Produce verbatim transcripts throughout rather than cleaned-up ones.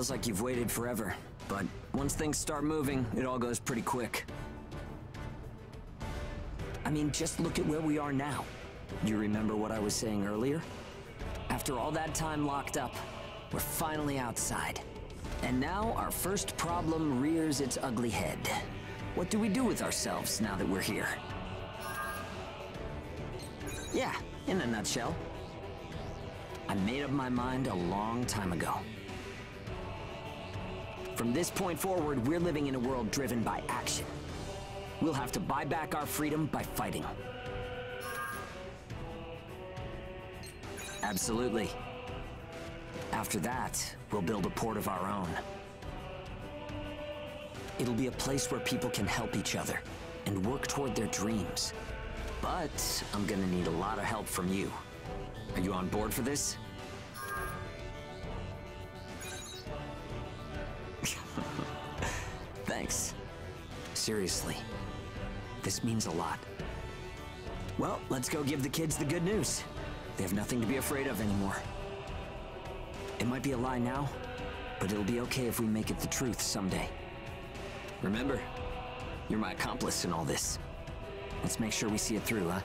feels like you've waited forever, but once things start moving, it all goes pretty quick. I mean, just look at where we are now. You remember what I was saying earlier? After all that time locked up, we're finally outside. And now our first problem rears its ugly head. What do we do with ourselves now that we're here? Yeah, in a nutshell. I made up my mind a long time ago. From this point forward, we're living in a world driven by action. We'll have to buy back our freedom by fighting. Absolutely. After that, we'll build a port of our own. It'll be a place where people can help each other and work toward their dreams. But I'm gonna need a lot of help from you. Are you on board for this? Thanks. Seriously. This means a lot. Well, let's go give the kids the good news. They have nothing to be afraid of anymore. It might be a lie now, but it'll be okay if we make it the truth someday. Remember, you're my accomplice in all this. Let's make sure we see it through, huh?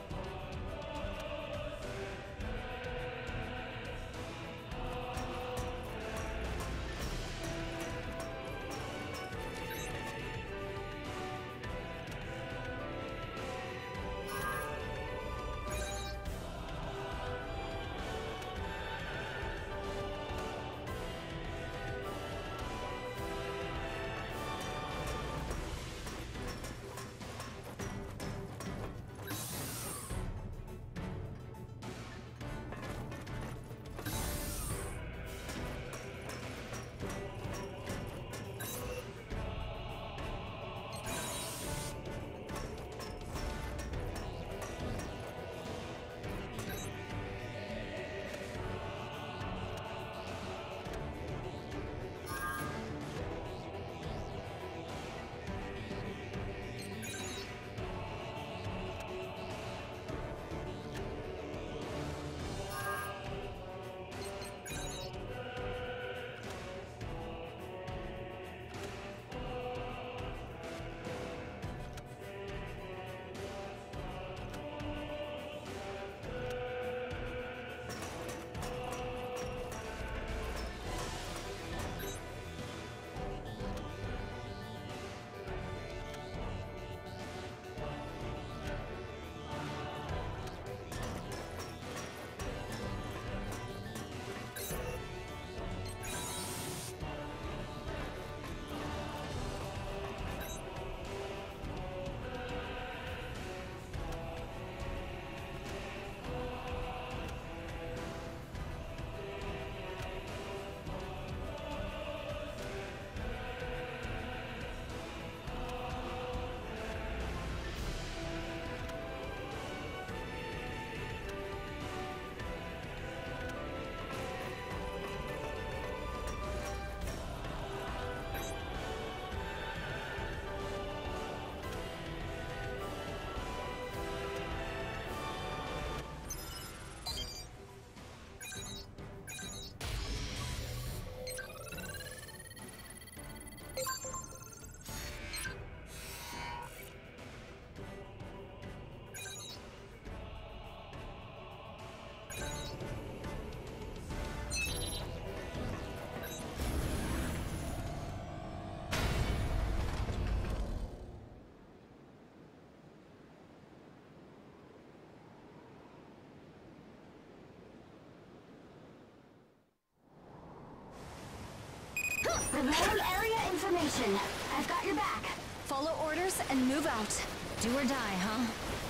Remote area information. I've got your back. Follow orders and move out. Do or die, huh?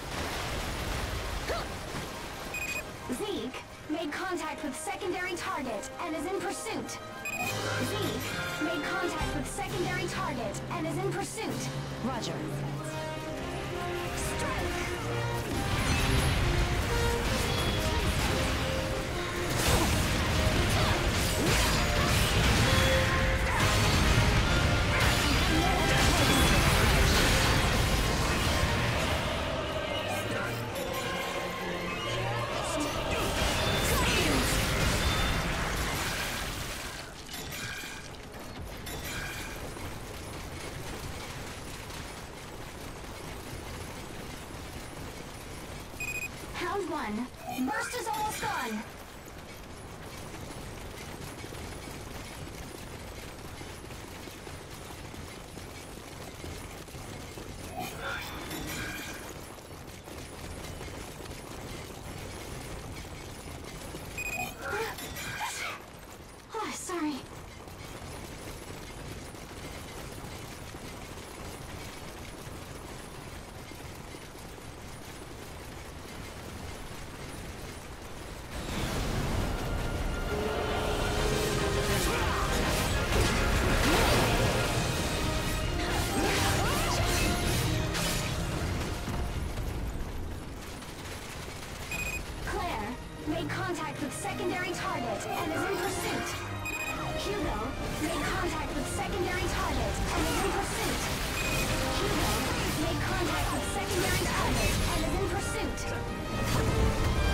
Zeke made contact with secondary target and is in pursuit. Zeke made contact with secondary target and is in pursuit. Roger. Strike! Burst is almost gone. Oh, sorry. Claire made contact with secondary target and is in pursuit. Hugo made contact with secondary target and is in pursuit. Hugo made contact with secondary target and is in pursuit.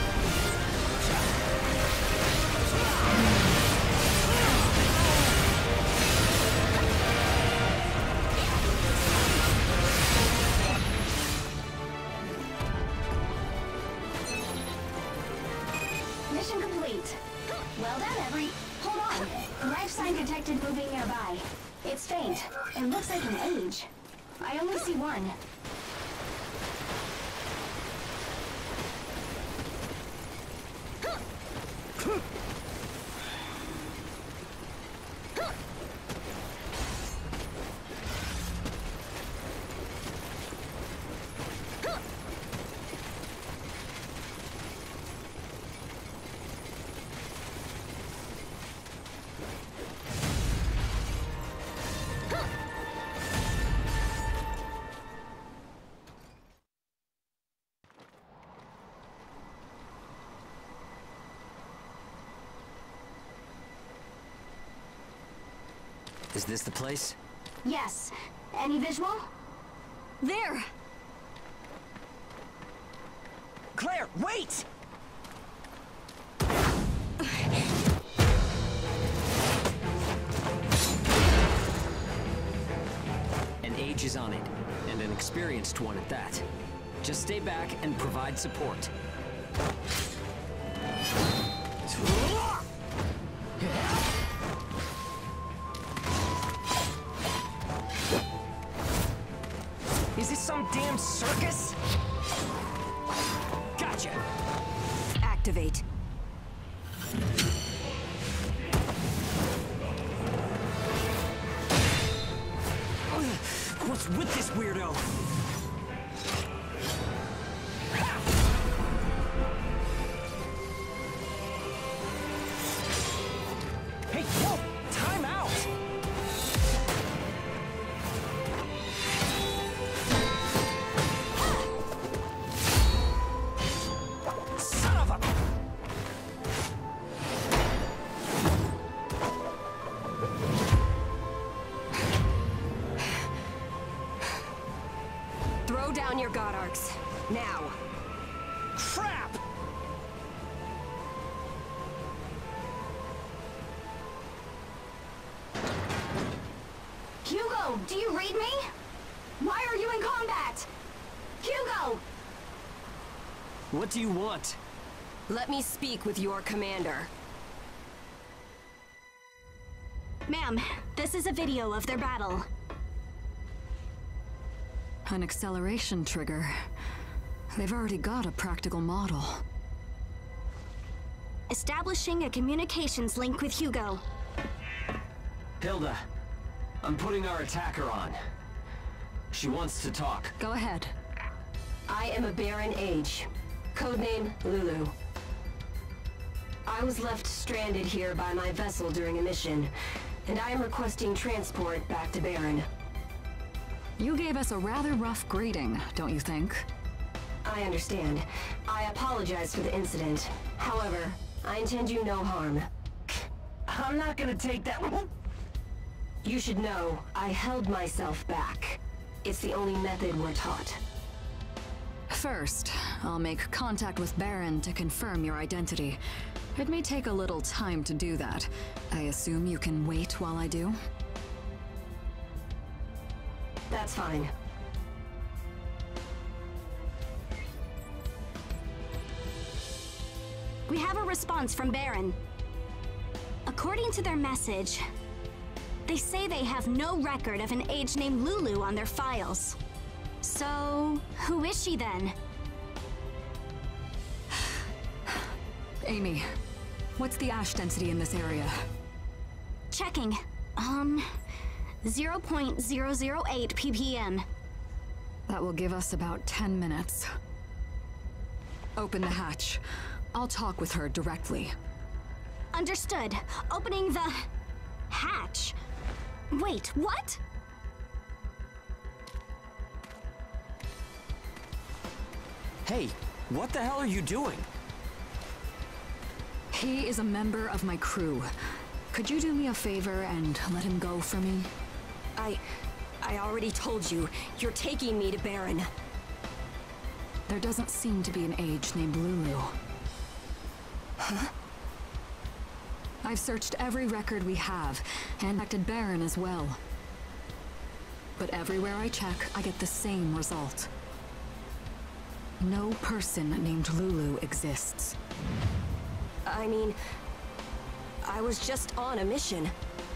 Mission complete. Well done, Every. Hold on. Life sign detected moving nearby. It's faint. It looks like an age. I only see one. Is this the place? Yes. Any visual? There! Claire, wait! An age is on it, and an experienced one at that. Just stay back and provide support. Is this some damn circus? Gotcha! Activate. What's with this weirdo? Hey, whoa! Time out! Son of a... Throw down your God Arcs. Now. Crap! Hugo, do you read me? Why are you in combat? Hugo! What do you want? Let me speak with your commander. Ma'am, this is a video of their battle. An acceleration trigger. They've already got a practical model. Establishing a communications link with Hugo. Hilda, I'm putting our attacker on. She wants to talk. Go ahead. I am a Baron Age, codename Lulu. I was left stranded here by my vessel during a mission, and I am requesting transport back to Baron. You gave us a rather rough greeting, don't you think? I understand. I apologize for the incident. However, I intend you no harm. I'm not gonna take that... You should know, I held myself back. It's the only method we're taught. First, I'll make contact with Baron to confirm your identity. It may take a little time to do that. I assume you can wait while I do? That's fine. We have a response from Baron. According to their message, they say they have no record of an age named Lulu on their files. So, who is she then? Amy, what's the ash density in this area? Checking. Um, zero point zero zero eight p p m. That will give us about ten minutes. Open the hatch. I'll talk with her directly. Understood. Opening the... hatch. Wait, what? Hey, what the hell are you doing? He is a member of my crew. Could you do me a favor and let him go for me? I... I already told you. You're taking me to Baron. There doesn't seem to be an age named Lulu. Huh? I've searched every record we have, and contacted Baron as well. But everywhere I check, I get the same result. No person named Lulu exists. I mean... I was just on a mission.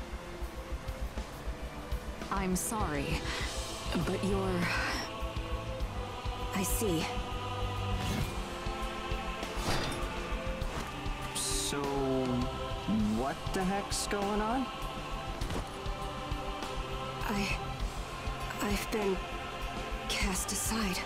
I'm sorry, but you're... I see. So... what the heck's going on? I... I've been... cast aside.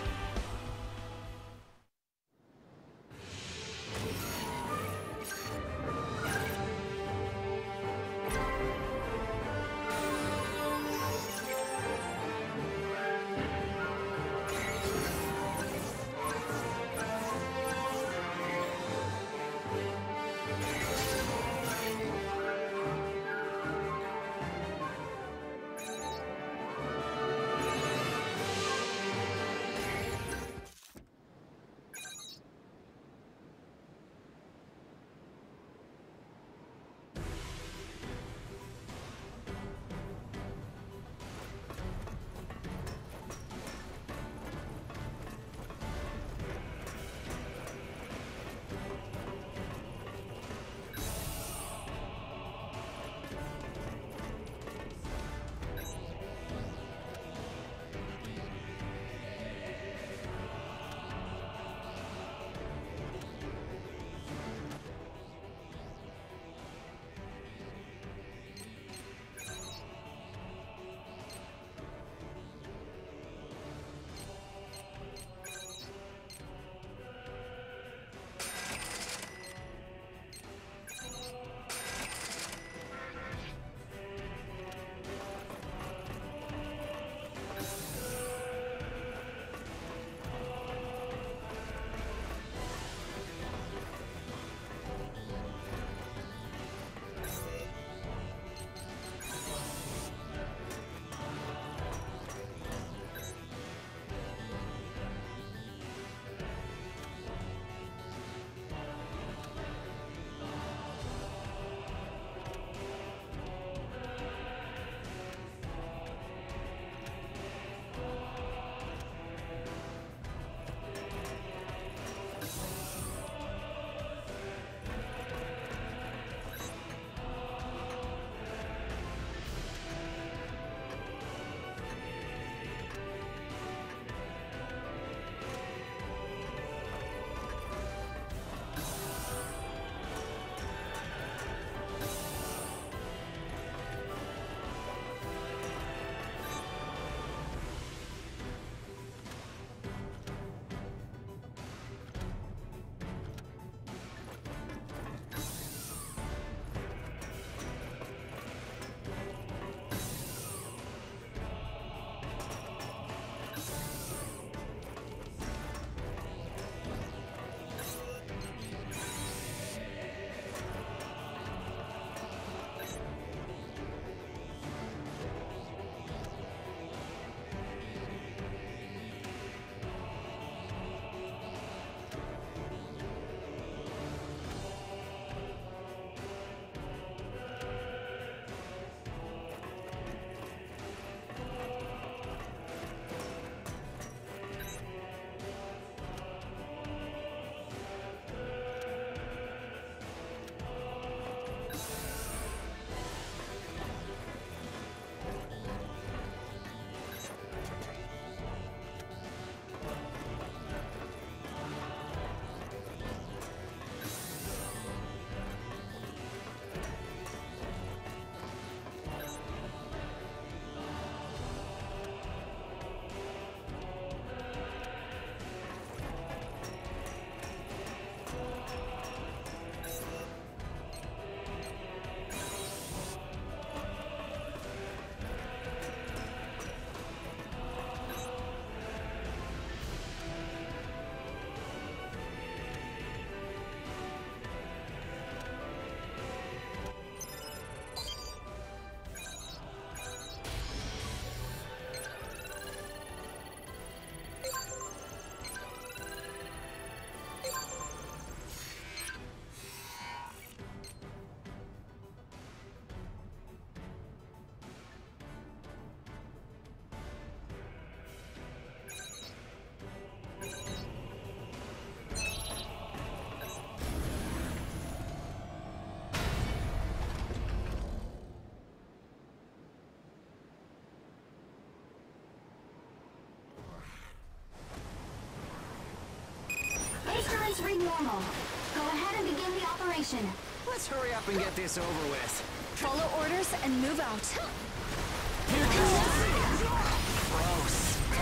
normal. Go ahead and begin the operation. Let's hurry up and get this over with. Follow orders and move out. Here goes! Gross.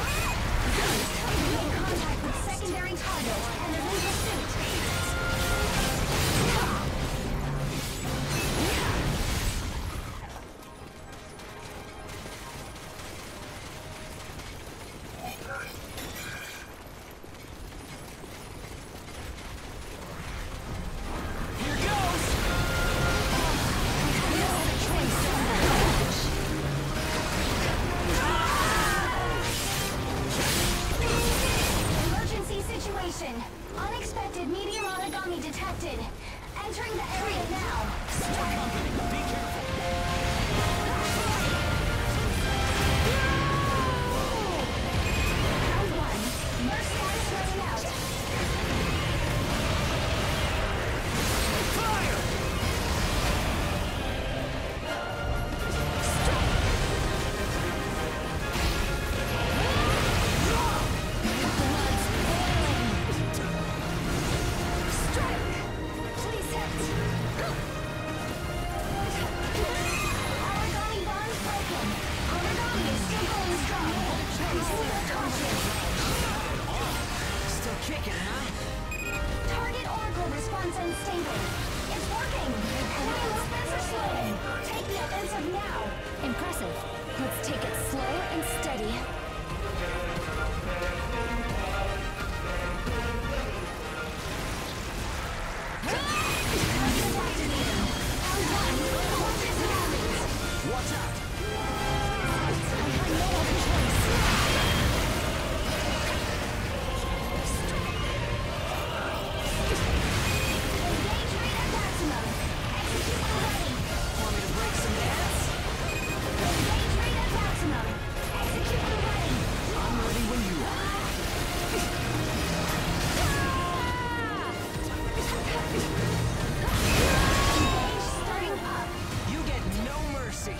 Make contact with secondary target and is in pursuit. Emergency situation. Unexpected medium origami detected. Entering the area now. Be careful. Round one. Merc status running out. Fire! Please hit. Origami bond broken. Origami is still going strong. Proceed with caution. Still kicking, huh? Target oracle response unstable. It's working. Enemy movements are slowing. Take the offensive now. Impressive. Let's take it slow and steady. Target activated. Round one. Fortress rallies. Watch out! I have no other choice. Engage rate at maximum. Execute when ready. Want me to break some dance? Engage rate at maximum. Execute when ready. I'm ready when you are. Engage starting up. You get no mercy.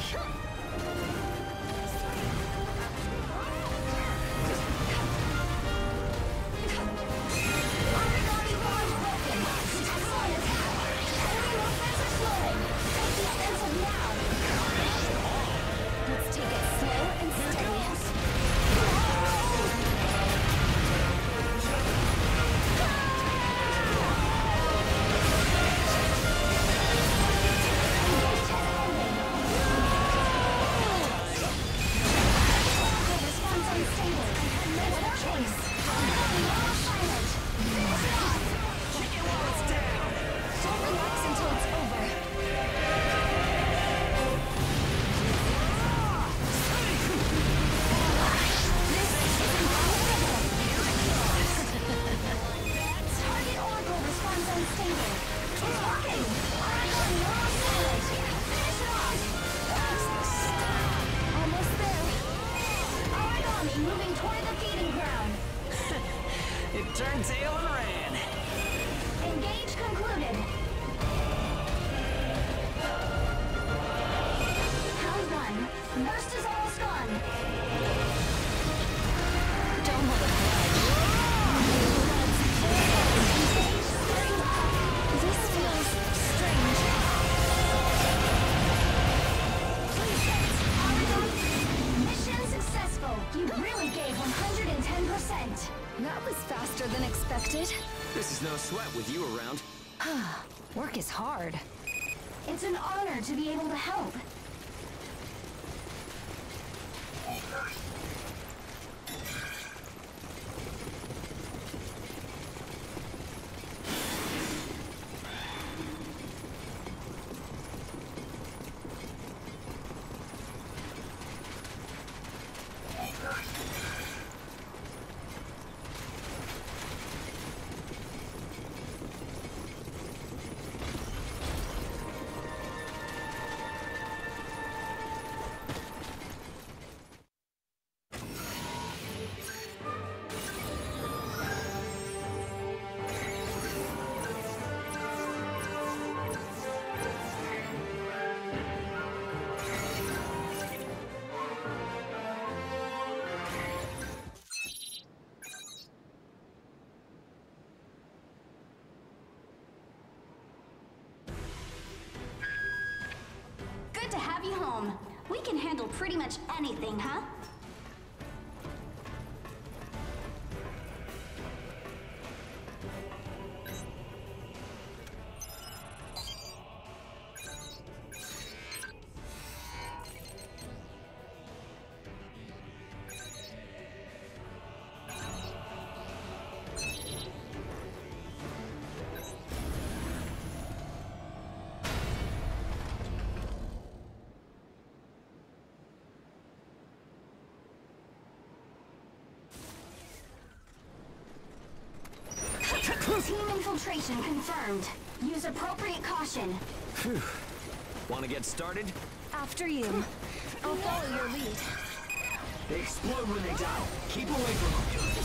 Origami bond broken. Excellent attack. Enemy movements are slowing. Take the offensive now. Let's take it slow and steady. Oracle response unstable. I have no other choice. Origami now silent. It's lost. Kick it while it's down. Don't relax until it's over. Target oracle response unstable. It's working. Origami now silent. Finish it off. Almost there. Origami moving toward the feeding ground. It turned tail and ran. Engage concluded. Round one. Burst is almost gone. Don't hold a grudge. Engage starting up. This feels strange. Please hit. Origami. Mission successful. You really gave one hundred ten percent. That was faster than expected. This is no sweat with you around. Work is hard. It's an honor to be able to help. home. We can handle pretty much anything, huh? Team infiltration confirmed. Use appropriate caution. Phew. Want to get started? After you. I'll follow your lead. They explode when they die. Keep away from them.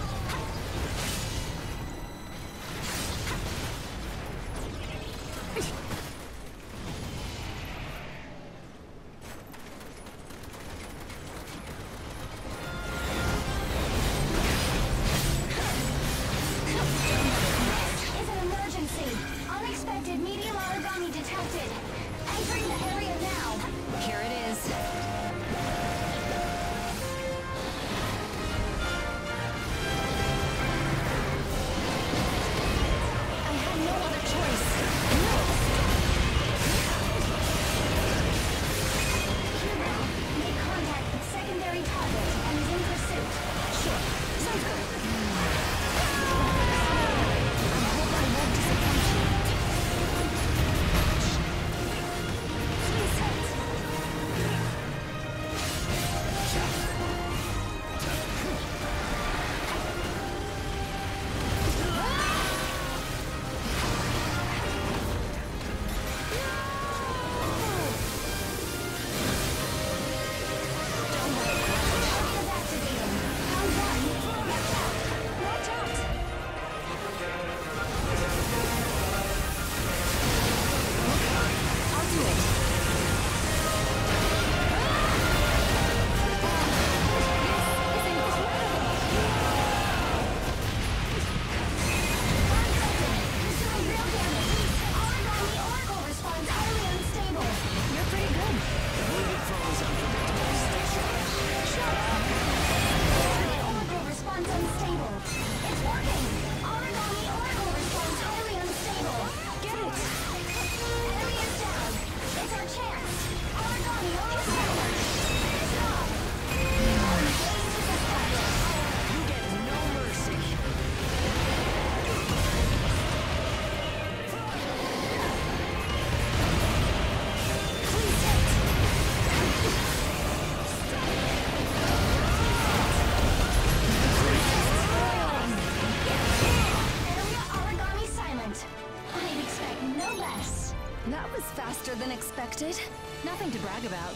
Nothing to brag about.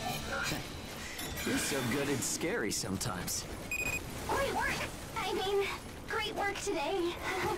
You're so good it's scary sometimes. Great work! I mean, great work today.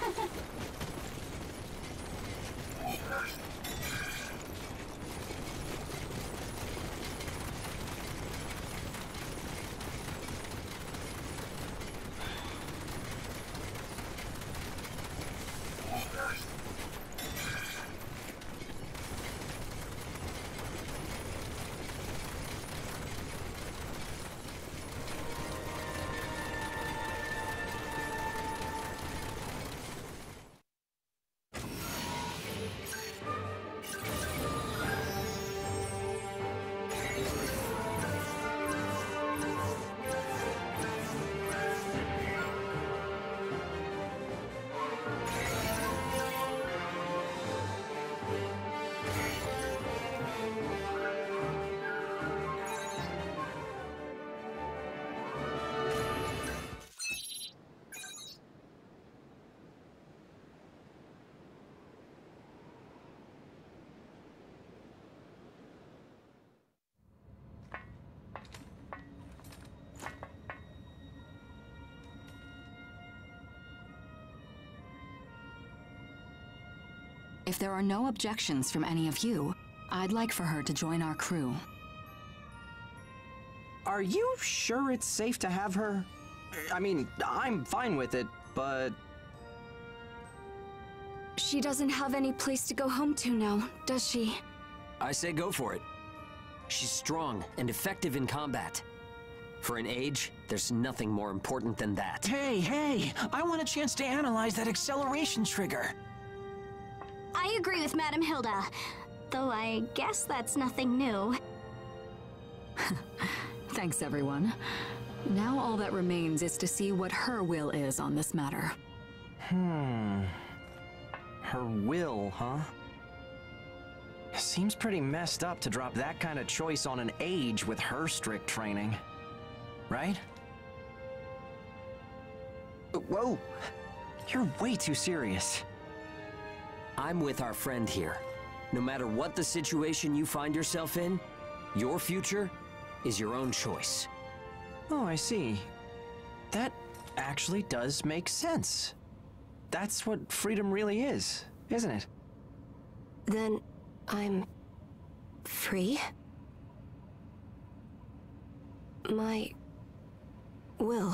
If there are no objections from any of you, I'd like for her to join our crew. Are you sure it's safe to have her? I mean, I'm fine with it, but... She doesn't have any place to go home to now, does she? I say go for it. She's strong and effective in combat. For an age, there's nothing more important than that. Hey, hey! I want a chance to analyze that acceleration trigger. I agree with Madame Hilda, though I guess that's nothing new. Thanks, everyone. Now all that remains is to see what her will is on this matter. Hmm. Her will, huh? Seems pretty messed up to drop that kind of choice on an age with her strict training. Right? Whoa! You're way too serious. I'm with our friend here. No matter what the situation you find yourself in, your future is your own choice. Oh, I see. That actually does make sense. That's what freedom really is, isn't it? Then I'm free? My will.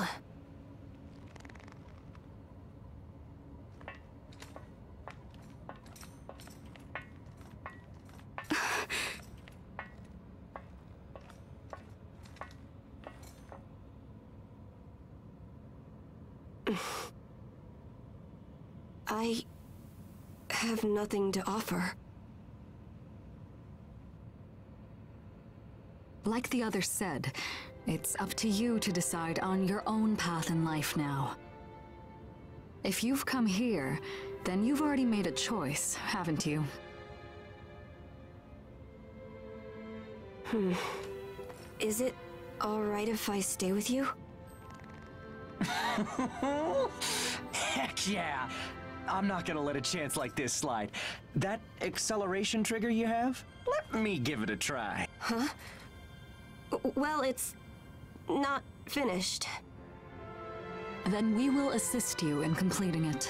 I have nothing to offer. Like the others said, it's up to you to decide on your own path in life now. If you've come here, then you've already made a choice, haven't you? Hmm. Is it all right if I stay with you? Heck yeah! I'm not gonna let a chance like this slide. That acceleration trigger you have? Let me give it a try. Huh? Well, it's not finished. Then we will assist you in completing it.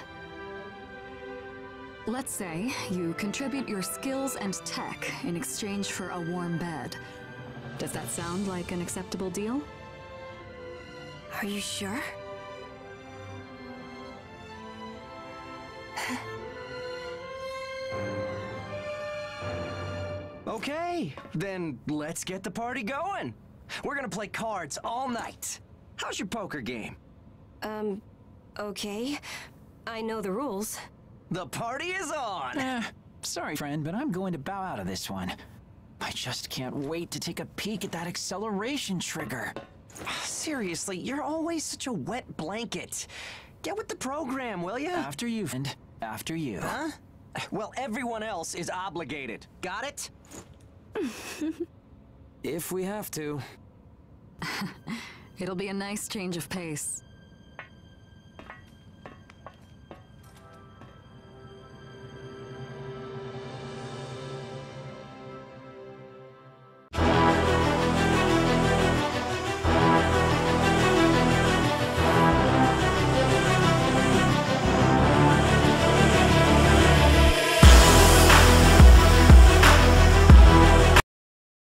Let's say you contribute your skills and tech in exchange for a warm bed. Does that sound like an acceptable deal? Are you sure? Okay, then let's get the party going. We're gonna play cards all night. How's your poker game? Um, okay. I know the rules. The party is on! Eh, sorry, friend, but I'm going to bow out of this one. I just can't wait to take a peek at that acceleration trigger. Seriously, you're always such a wet blanket. Get with the program, will ya? After you, friend. After you. Huh? Well, everyone else is obligated. Got it? If we have to. It'll be a nice change of pace.